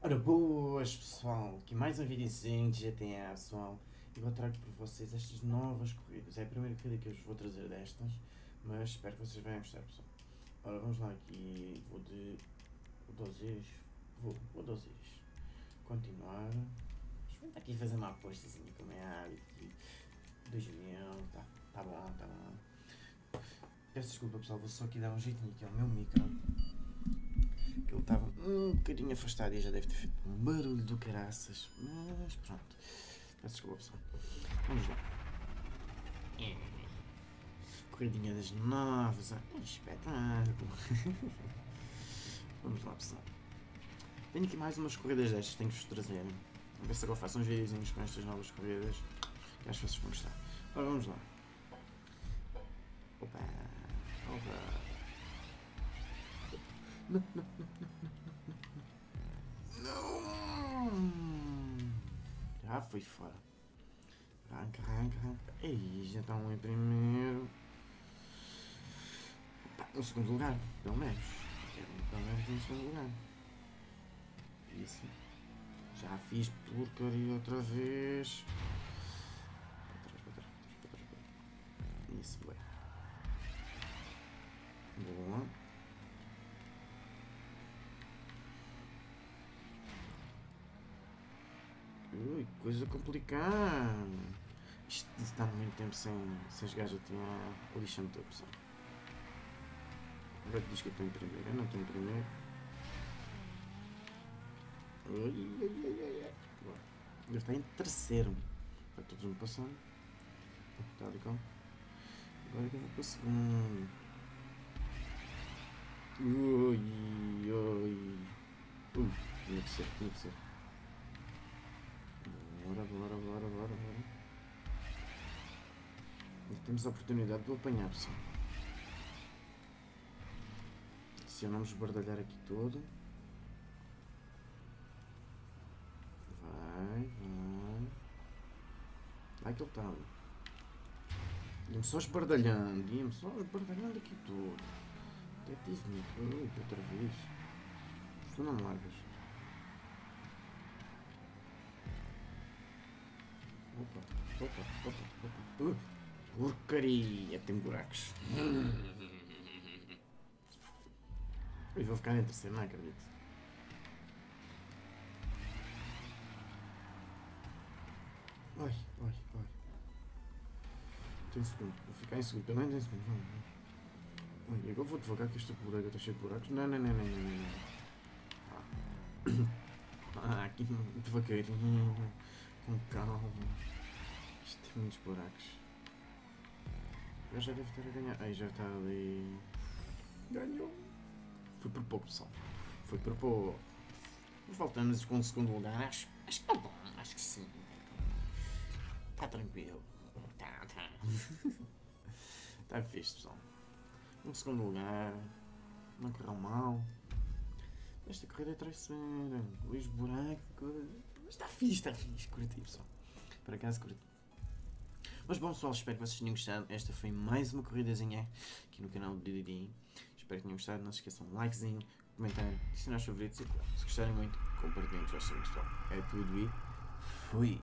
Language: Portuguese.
Ora, boas pessoal, aqui mais um videozinho de GTA pessoal. E vou trago para vocês estas novas corridas. É a primeira corrida que eu vos vou trazer destas, mas espero que vocês venham gostar pessoal. Ora, vamos lá aqui, vou de 12, vou 12. Continuar. Vou aqui fazer uma apostazinha como é hábito aqui. 2000, tá bom, tá bom. Peço desculpa pessoal, vou só aqui dar um jeitinho aqui ao meu micro. Que ele estava um bocadinho afastado e já deve ter feito um barulho do caraças, mas pronto. Peço desculpa pessoal. Vamos lá. Corridinha das 9, espetáculo. Vamos lá pessoal. Tenho aqui mais umas corridas destas, tenho que vos trazer. Vamos ver se agora faço uns videozinhos com estas novas corridas, que acho que vocês vão gostar. Ora, vamos lá. Opa. Não. Já foi fora. Arranca. Ei, já está um em primeiro. No segundo lugar, pelo menos. Pelo menos no segundo lugar. Isso. Já fiz porcaria outra vez. Para trás. Isso, bem. Boa. Ui, coisa complicada. Isto está muito tempo sem jogar GTA, lixando tudo, pessoal. Agora diz que eu estou em primeiro, eu não estou em primeiro. Ai. Eu estou em terceiro. Para todos me passando. Está ali com. Agora que eu vou para o segundo. Ui. Tinha que ser. Bora. E temos a oportunidade de o apanhar, pessoal. Se eu não me esbardalhar aqui todo. Vai que ele está ali. Ia-me só esbardalhando aqui todo. Até tive medo. Outra vez. Tu não me largas. Opa. Porcaria, tem buracos. E vou ficar em terceiro, não acredito. Ai. Tem segundo, vou ficar em segundo, pelo menos em segundo. Olha, agora vou devagar que este buraco está cheio de buracos. Não. Aqui devagarinho, com calma. Isto tem muitos buracos. Eu já devo estar a ganhar. Ai, já está ali. Ganhou. Foi por pouco, pessoal. Foi por pouco. Mas voltamos com o segundo lugar. Acho que está bom. Acho que sim. Está tranquilo. Tá. Está fixe, pessoal. Um segundo lugar. Não correu mal. Esta corrida é traiçoeira. Luís Buraco. Mas está fixe. Curti, pessoal. Por acaso curti. Mas bom pessoal, espero que vocês tenham gostado. Esta foi mais uma corridazinha aqui no canal do Didi. Espero que tenham gostado. Não se esqueçam, um likezinho, comentário, adicionar os favoritos e claro, se gostarem muito, compartilhem com os vossos amigos, pessoal. É tudo e fui!